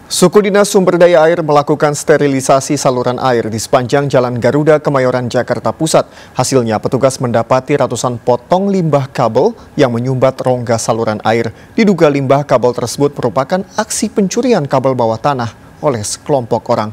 Suku Dinas Sumber Daya Air melakukan sterilisasi saluran air di sepanjang Jalan Garuda, Kemayoran, Jakarta Pusat. Hasilnya, petugas mendapati ratusan potong limbah kabel yang menyumbat rongga saluran air. Diduga limbah kabel tersebut merupakan aksi pencurian kabel bawah tanah oleh sekelompok orang.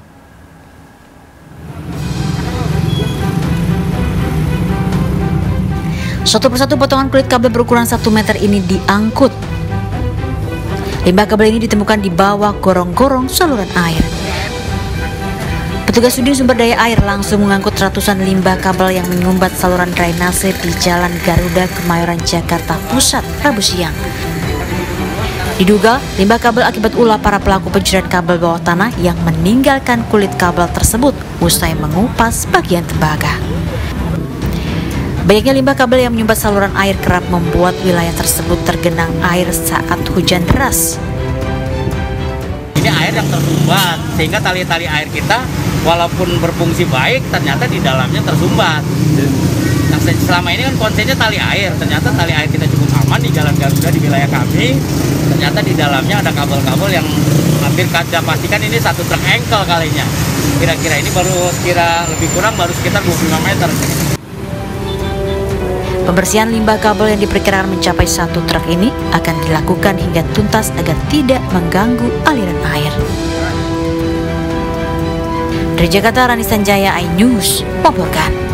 Satu persatu potongan kulit kabel berukuran 1 meter ini diangkut. Limbah kabel ini ditemukan di bawah gorong-gorong saluran air. Petugas Sudin Sumber Daya Air langsung mengangkut ratusan limbah kabel yang menyumbat saluran drainase di Jalan Garuda, Kemayoran, Jakarta Pusat, Rabu siang. Diduga limbah kabel akibat ulah para pelaku pencurian kabel bawah tanah yang meninggalkan kulit kabel tersebut usai mengupas bagian tembaga. Banyaknya limbah kabel yang menyumbat saluran air kerap membuat wilayah tersebut tergenang air saat hujan deras. Ini air yang tersumbat, sehingga tali-tali air kita walaupun berfungsi baik, ternyata di dalamnya tersumbat. Nah, selama ini kan konsennya tali air, ternyata tali air kita cukup aman di Jalan Garuda di wilayah kami. Ternyata di dalamnya ada kabel-kabel yang hampir kita pastikan ini 1 truk engkel kalinya. Kira-kira ini baru lebih kurang baru sekitar 25 meter. Pembersihan limbah kabel yang diperkirakan mencapai 1 truk ini akan dilakukan hingga tuntas agar tidak mengganggu aliran air. Dari Jakarta, Rani Sanjaya, iNews melaporkan.